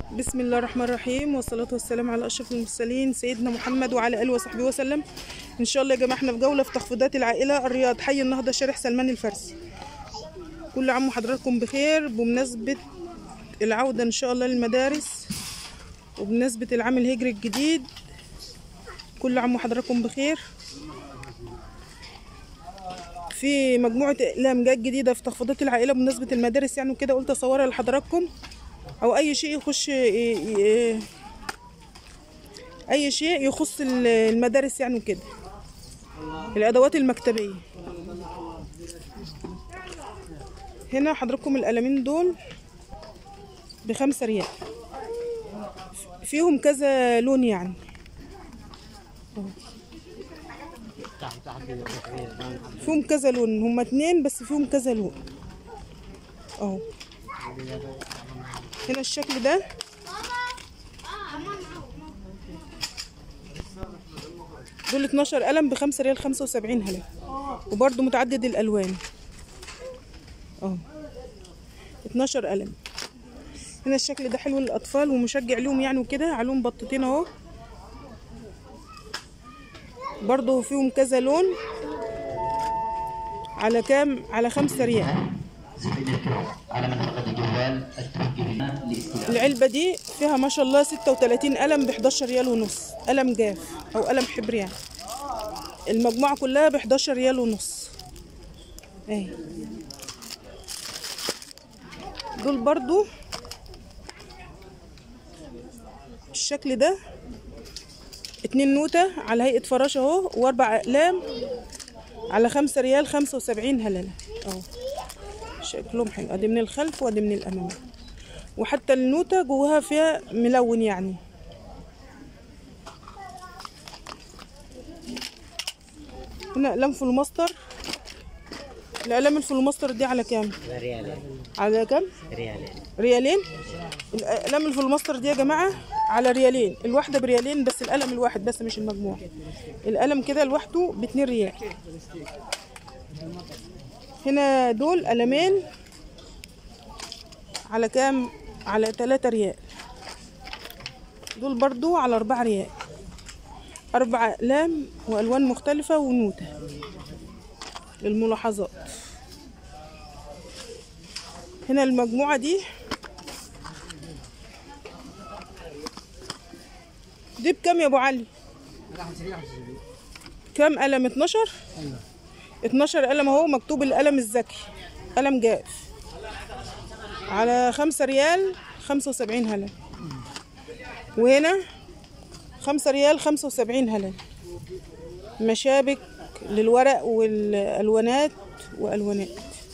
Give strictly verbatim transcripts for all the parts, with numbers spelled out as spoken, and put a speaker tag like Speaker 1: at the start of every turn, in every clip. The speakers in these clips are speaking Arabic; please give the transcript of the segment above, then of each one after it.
Speaker 1: بسم الله الرحمن الرحيم، والصلاة والسلام على أشرف المرسلين سيدنا محمد وعلى آله وصحبه وسلم. إن شاء الله يا جماعة احنا في جولة في تخفيضات العائلة الرياض، حي النهضة، شارع سلمان الفارسي. كل عام وحضراتكم بخير بمناسبة العودة إن شاء الله للمدارس وبمناسبة العام الهجري الجديد. كل عام وحضراتكم بخير. في مجموعة أقلام جات جديدة في تخفيضات العائلة بمناسبة المدارس يعني وكده، قلت أصورها لحضراتكم او اي شيء يخش اي شيء يخص المدارس يعني وكده، الادوات المكتبيه. هنا حضراتكم القلمين دول بخمسة ريال، فيهم كذا لون يعني، فيهم كذا لون، هما اتنين بس فيهم كذا لون اهو. هنا الشكل ده دول اتناشر قلم بخمسة ريال خمسة وسبعين هلله، وبرده متعدد الالوان اهو، اتناشر قلم. هنا الشكل ده حلو للاطفال ومشجع لهم يعني وكده، عليهم بطتين اهو، برده فيهم كذا لون. على كام؟ على خمسة ريال. العلبة دي فيها ما شاء الله ستة وتلاتين قلم بحداشر ريال ونص، قلم جاف او قلم حبر يعني، المجموعة كلها بحداشر ريال ونص اهي. دول برضو الشكل ده اتنين نوتة على هيئة فراشة اهو، واربع اقلام على خمسة ريال خمسة وسبعين هلله اهو. شكلهم حلو، ادي من الخلف وادي من الامام، وحتى النوتة جواها فيها ملون يعني. هنا اقلام فلوماستر، الاقلام الفلوماستر دي على كام؟
Speaker 2: ريالين.
Speaker 1: على كام؟
Speaker 2: ريالين.
Speaker 1: ريالين. الاقلام الفلوماستر دي يا جماعه على ريالين، الواحده بريالين بس، القلم الواحد بس مش المجموع. القلم كده لوحده باتنين ريال. هنا دول قلمين على كام؟ على تلاتة ريال. دول برضو على أربعة ريال، أربع أقلام وألوان مختلفة ونوتة للملاحظات. هنا المجموعة دي دي بكام يا أبو علي؟ كام قلم؟ اتناشر؟ اتناشر قلم اهو، مكتوب القلم الذكي قلم جاف على خمسة ريال خمسة وسبعين هلله. وهنا خمسة ريال خمسة وسبعين هلله، مشابك للورق والالوانات والوانات.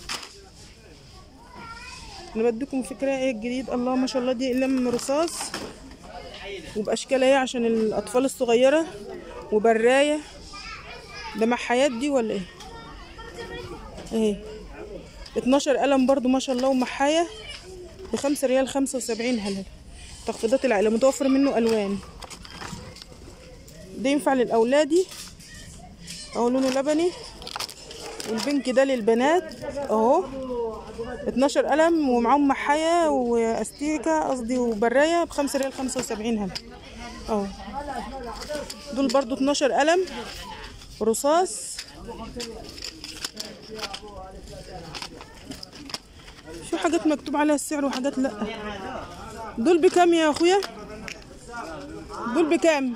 Speaker 1: انا بديكم فكره ايه الجديد. الله ما شاء الله، دي اقلام رصاص وباشكالها ايه عشان الاطفال الصغيره، وبرايه. ده محايات دي ولا ايه؟ اهي اتناشر قلم برضو ما شاء الله، ومحاية بخمسة ريال خمسة وسبعين هلله. تخفيضات العائلة، متوفر منه الوان. ده ينفع للاولادي اهو، لونه لبني، والبنك ده للبنات اهو. اتناشر قلم ومعاهم محاية واستيكة قصدي وبراية بخمسة ريال خمسة وسبعين هلله اهو. دول برضو اتناشر قلم رصاص. في حاجات مكتوب عليها السعر وحاجات لا. دول بكام يا اخويا؟ دول بكام؟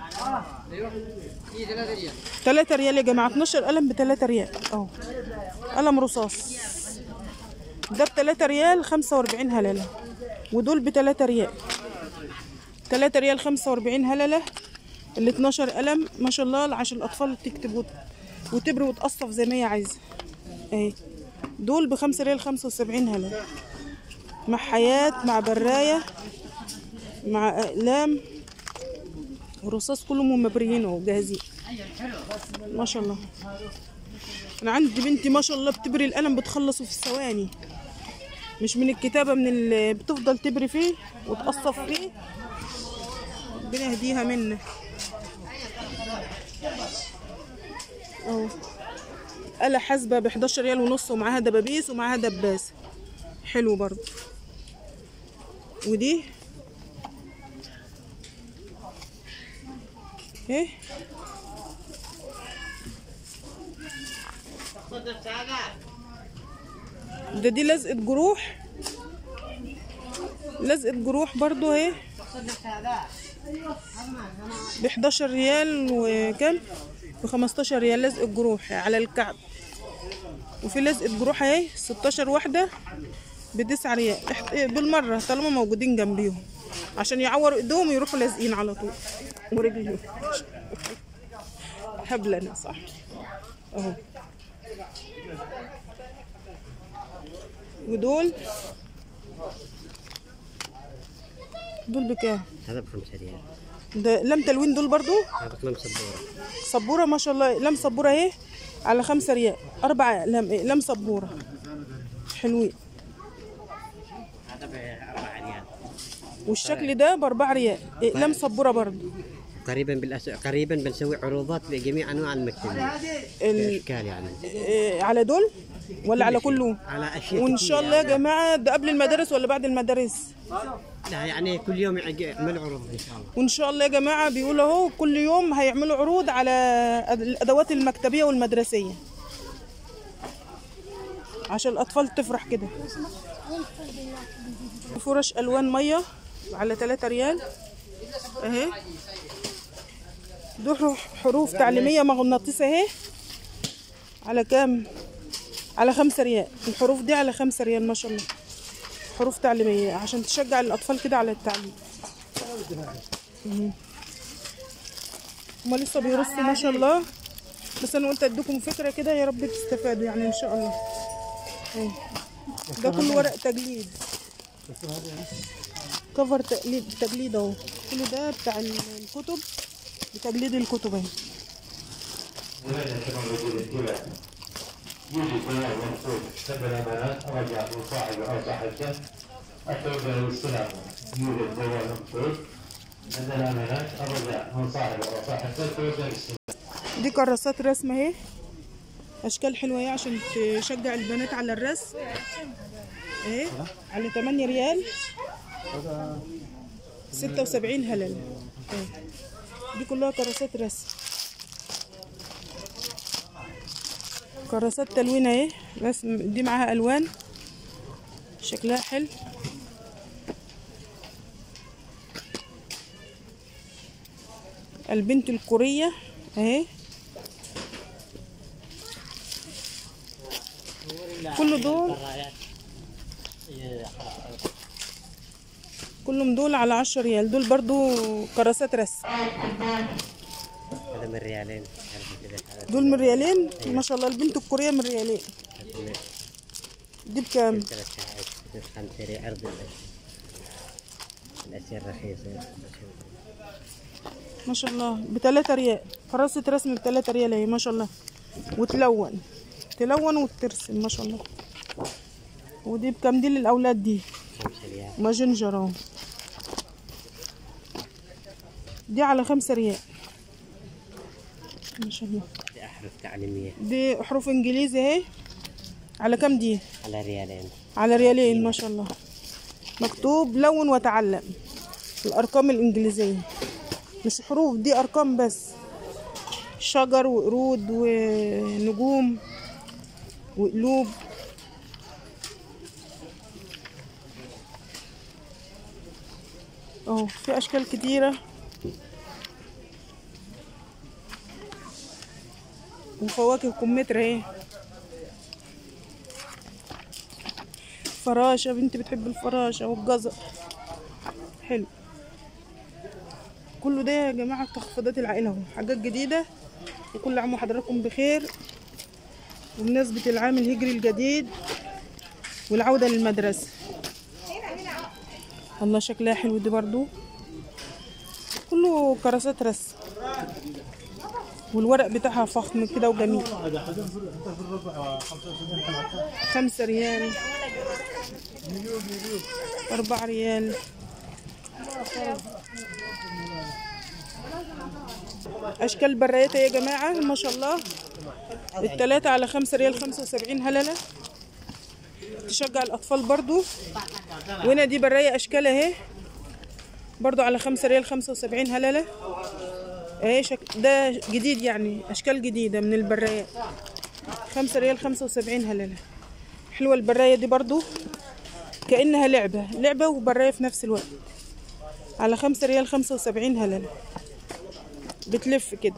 Speaker 1: تلاتة ريال يا جماعه. اتناشر قلم بتلاتة ريال اهو، قلم رصاص ده بتلاتة ريال خمسة واربعين هلله، ودول بتلاتة ريال، تلاتة ريال خمسة واربعين هلله. ال اتناشر قلم ما شاء الله عشان الاطفال تكتب وتبري وتقصف زي ما هي عايزه اهي. دول بخمسة ريال خمسة وسبعين هلله، مع حياة مع براية مع اقلام ورصاص، كلهم مبريين اهو جاهزين ما شاء الله. انا عندي بنتي ما شاء الله بتبري القلم بتخلصه في ثواني، مش من الكتابه، من اللي بتفضل تبري فيه وتقصف فيه. ربنا يهديها منا اهو. آلة حاسبة بحداشر ريال ونص، ومعاها دبابيس ومعاها دباسة، حلو برضو. ودي ايه ده دي لزقة جروح، لزقة جروح برضو اهي ب حداشر ريال وكم ب خمستاشر ريال لزقة جروح على الكعب. وفي لزقة جروح اهي ستاشر واحدة بتسعة ريال بالمرة طالما موجودين جنبيهم عشان يعوروا ايدهم ويروحوا لازقين على طول ورجليهم. هبلنا صح اهو. ودول دول بكام؟
Speaker 2: هذا بخمسة ريال.
Speaker 1: ده لم تلوين دول برضو؟
Speaker 2: هذا لم سبورة.
Speaker 1: سبورة ما شاء الله، لم سبورة اهي على خمسة ريال، أربعة لم لم سبورة حلوين.
Speaker 2: هذا بأربعة ريال.
Speaker 1: والشكل ده بأربعة ريال، لم سبورة برضو.
Speaker 2: قريبا بالأس... قريبا بنسوي عروضات بجميع أنواع المكتبية.
Speaker 1: ال...
Speaker 2: الأشكال يعني.
Speaker 1: إيه على دول ولا على كله؟
Speaker 2: على أشياء.
Speaker 1: وإن شاء الله يا جماعة ده قبل المدارس ولا بعد المدارس؟
Speaker 2: لا يعني كل يوم يعملوا عروض إن شاء الله.
Speaker 1: وإن شاء الله يا جماعة بيقولوا أهو كل يوم هيعملوا عروض على الأدوات المكتبية والمدرسية عشان الأطفال تفرح كده. فرش ألوان مية على تلاتة ريال أهي. دول حروف تعليمية مغناطيسة أهي على كام؟ على خمسة ريال. الحروف دي على خمسة ريال ما شاء الله، حروف تعليمية عشان تشجع الأطفال كده على التعليم. هما لسه بيرصوا ما شاء الله، بس أنا قلت أديكم فكرة كده يا رب تستفادوا يعني إن شاء الله. أهي. ده كله ورق تجليد، كفر تجليد تجليد أهو. كل ده بتاع الكتب بتجليد الكتب اهي.
Speaker 3: يوجد بناء منصوب سبب الامانات رجع وصاحب او صاحبته التوبه والسلام. يوجد بناء منصوب سبب الامانات رجع من صاحب او صاحبته التوبه والسلام.
Speaker 1: دي كراسات رسم اهي، اشكال حلوه اهي عشان تشجع البنات على الرسم اهي على تمانية ريال ستة وسبعين هلل اهي. دي كلها كراسات رسم، كراسات تلوين اهي رسم. دي معاها الوان شكلها حلو. البنت الكورية اهي. كل دول كلهم دول على عشرة ريال. دول برضو كراسات رسم.
Speaker 2: هذا من ريالين.
Speaker 1: دول من ريالين ما شاء الله. البنت الكورية من ريالين. دي بكام؟
Speaker 2: خمسة ريال. عرض الأشياء رخيصة
Speaker 1: ما شاء الله بتلاتة ريال. كراسة رسم بتلاتة ريال اهي ما شاء الله. وتلون تلون وترسم ما شاء الله. ودي بكام؟ دي للأولاد دي
Speaker 2: خمسة ريال.
Speaker 1: ماجنجر اهو. دي على خمسة ريال ما شاء الله.
Speaker 2: دي أحرف تعليمية.
Speaker 1: دي حروف انجليزي اهي. على كام دي؟
Speaker 2: على ريالين.
Speaker 1: على ريالين ما شاء الله. مكتوب لون وتعلم. الارقام الانجليزيه مش حروف، دي ارقام بس. شجر وقرود ونجوم وقلوب. اهو في اشكال كتيره وفواكه كمثرى اهي. فراشة، بنتي بتحب الفراشة والجزر حلو. كله ده يا جماعة تخفيضات العائلة اهو، حاجات جديدة. وكل عام وحضراتكم بخير وبمناسبة العام الهجري الجديد والعودة للمدرسة. الله شكلها حلو. دي برضو كله كراسات رسم والورق بتاعها فخم كده وجميل. خمسة ريال أربعة ريال. أشكال برايات يا جماعة ما شاء الله. التلاتة على خمسة ريال خمسة وسبعين هللة. تشجع الأطفال برضو. وهنا دي براية أشكال اهي برضو على خمسة ريال خمسة وسبعين هللة ايه شك... ده جديد يعني، اشكال جديده من البرايات. خمسة ريال خمسة وسبعين هلله. حلوه البرايه دي برضو، كانها لعبه لعبه وبرايه في نفس الوقت. على خمسة ريال خمسة وسبعين هلله. بتلف كده.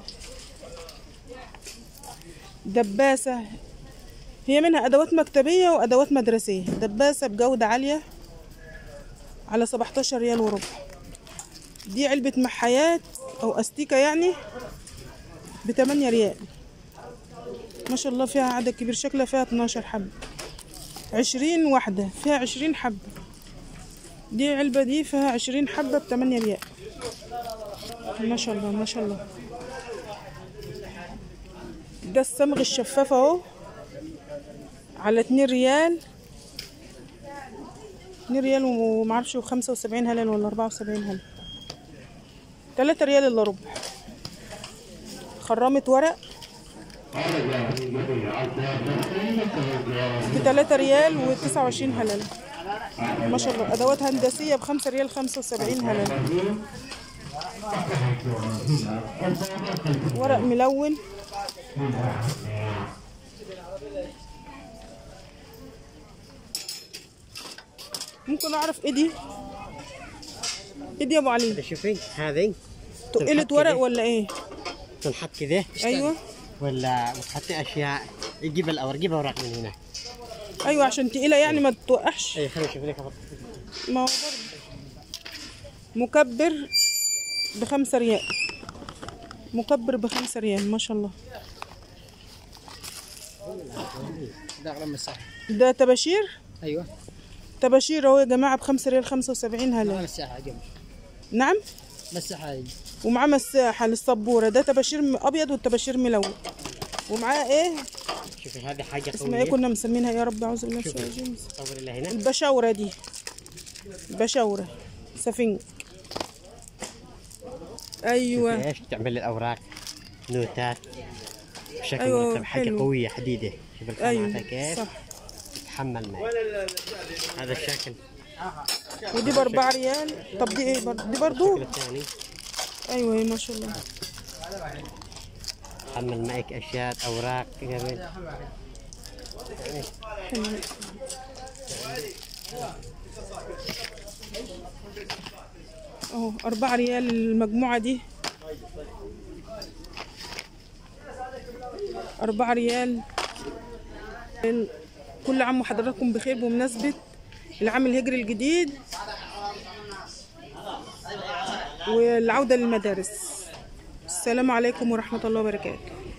Speaker 1: دباسه، هي منها ادوات مكتبيه وادوات مدرسيه. دباسه بجوده عاليه على سبعتاشر ريال وربع. دي علبه محايات او استيكه يعني بتمانية ريال. ما شاء الله فيها عدد كبير، شكلها فيها اتناشر حبة، عشرين واحدة، فيها عشرين حبة. دي علبة دي فيها عشرين حبة بتمانية ريال. ما شاء الله ما شاء الله. ده الصمغ الشفاف اهو على اتنين ريال، اتنين ريال ومعرفش خمسة وسبعين هلل ولا اربعة وسبعين هلل. تلاتة ريال الا ربع. خرامة ورق بتلاتة ريال وتسعة وعشرين هللة. ما شاء الله. ادوات هندسية بخمسة ريال خمسة وسبعين هللة. ورق ملون. ممكن اعرف ايه دي؟ ايه دي يا ابو علي؟
Speaker 2: شوفي هذه
Speaker 1: تقيلة ورق ولا ايه؟
Speaker 2: تنحط كذا
Speaker 1: ايوه،
Speaker 2: ولا بتحطي اشياء؟ يجيب الاوراق، جيب اوراق من هنا.
Speaker 1: ايوه عشان تقيلة يعني ما تتوقعش.
Speaker 2: اي خلينا نشوف لك.
Speaker 1: ما هو برضه مكبر بخمسة ريال. مكبر بخمسة ريال. ما شاء الله.
Speaker 2: ده اغلى من الساعه.
Speaker 1: ده تباشير.
Speaker 2: ايوه
Speaker 1: تباشير اهو يا جماعه بخمسة ريال خمسة وسبعين هلا.
Speaker 2: مساحه جنب.
Speaker 1: نعم
Speaker 2: مساحه.
Speaker 1: ومعاه مساحه للسبوره. ده تباشير ابيض والتباشير ملون. ومعاه ايه؟
Speaker 2: شوفي هذه حاجه قويه.
Speaker 1: اسمها ايه كنا مسمينها يا رب؟ اعوذ بالله من الشيطان الرجيم.
Speaker 2: صور لها هنا
Speaker 1: البشاوره دي. بشاوره سفنج. ايوه
Speaker 2: ايش تعمل الاوراق نوتات بشكل
Speaker 1: أيوة
Speaker 2: مرتب. حاجه
Speaker 1: حلو.
Speaker 2: قويه حديده. شوف الخامه
Speaker 1: ايوه
Speaker 2: كيف
Speaker 1: صح.
Speaker 2: تتحمل معي. هذا الشكل.
Speaker 1: ودي باربعة ريال. طب دي ايه برضه؟ دي برضه
Speaker 2: الشكل الثاني.
Speaker 1: ايوه ما شاء الله.
Speaker 2: تحمل معك اشياء اوراق جميل.
Speaker 1: حلو. اهو أربعة ريال المجموعة دي. أربعة ريال. كل عام وحضراتكم بخير بمناسبة العام الهجري الجديد والعودة للمدارس. السلام عليكم ورحمة الله وبركاته.